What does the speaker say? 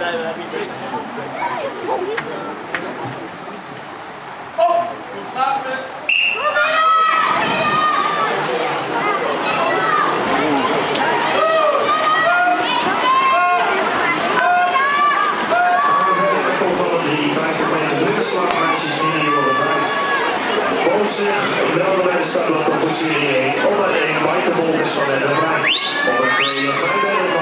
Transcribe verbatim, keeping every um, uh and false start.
Op! Goed plaatsen. Slagmeisjes in de nummer vijf. Boonsig, wel bij de startblok voor Serie één. Op een één, Maaike Volkers van N F I. Op een twee, Jasmijn